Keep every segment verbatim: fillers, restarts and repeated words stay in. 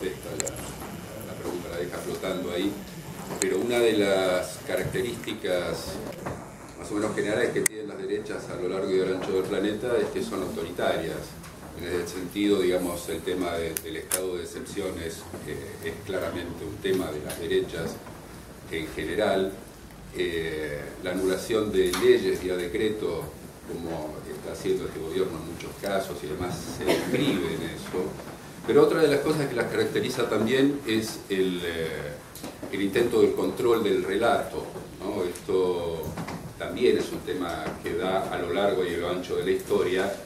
contesta la, la pregunta, la deja flotando ahí, pero una de las características más o menos generales que tienen las derechas a lo largo y al ancho del planeta es que son autoritarias. En ese sentido, digamos, el tema de, del estado de excepción es, eh, es claramente un tema de las derechas en general. Eh, la anulación de leyes vía decreto, como está haciendo este gobierno en muchos casos y demás, se inscribe en eso. Pero otra de las cosas que las caracteriza también es el, eh, el intento del control del relato, ¿no? Esto también es un tema que da a lo largo y a lo ancho de la historia,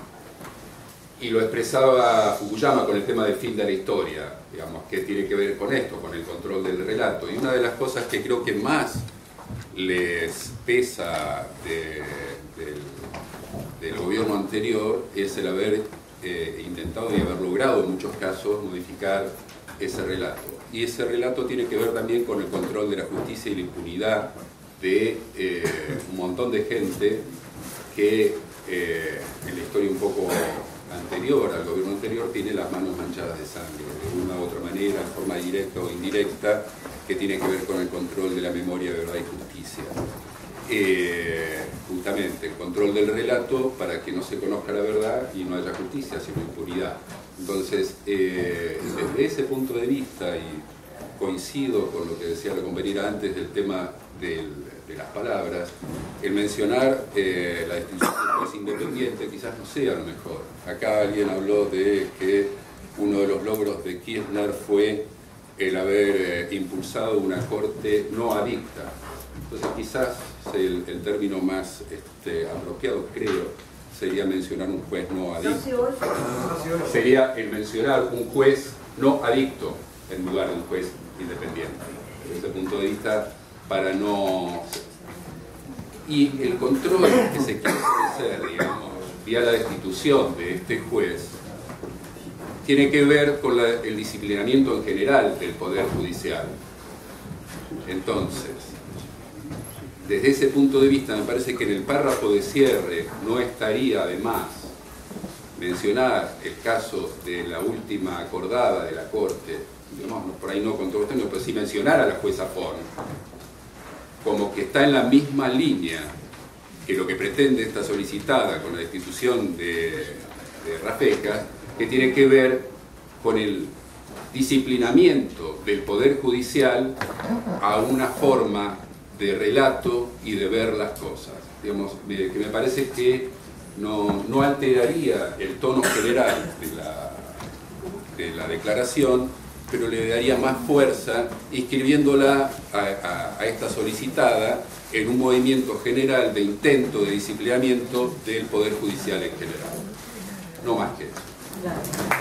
y lo expresaba Fukuyama con el tema del fin de la historia, digamos, que tiene que ver con esto, con el control del relato. Y una de las cosas que creo que más les pesa de, del, del gobierno anterior es el haber eh, intentado y haber logrado en muchos casos modificar ese relato. Y ese relato tiene que ver también con el control de la justicia y la impunidad de eh, un montón de gente que eh, en la historia un poco anterior, al gobierno anterior, tiene las manos manchadas de sangre, de una u otra manera, en forma directa o indirecta, que tiene que ver con el control de la memoria, verdad y justicia. Eh, justamente el control del relato para que no se conozca la verdad y no haya justicia, sino impunidad. Entonces, eh, desde ese punto de vista, y coincido con lo que decía la compañera antes del tema del, de las palabras, el mencionar eh, la distinción del juez independiente quizás no sea lo mejor. Acá alguien habló de que uno de los logros de Kirchner fue el haber eh, impulsado una corte no adicta. Entonces quizás el, el término más este, apropiado, creo, sería mencionar un juez no adicto. Sería el mencionar un juez no adicto en lugar de un juez independiente. Desde ese punto de vista, para no... Y el control que se quiere hacer, digamos, vía la destitución de este juez, tiene que ver con la, el disciplinamiento en general del Poder Judicial. Entonces, desde ese punto de vista, me parece que en el párrafo de cierre no estaría de más mencionar el caso de la última acordada de la Corte, digamos, por ahí no con todo esto, pero sí mencionar a la jueza Forn, como que está en la misma línea que lo que pretende esta solicitada con la destitución de, de Rafecas, que tiene que ver con el disciplinamiento del Poder Judicial a una forma de relato y de ver las cosas. Digamos, que me parece que no, no alteraría el tono general de la, de la declaración, pero le daría más fuerza inscribiéndola a, a, a esta solicitada en un movimiento general de intento de disciplinamiento del Poder Judicial en general. No más que eso.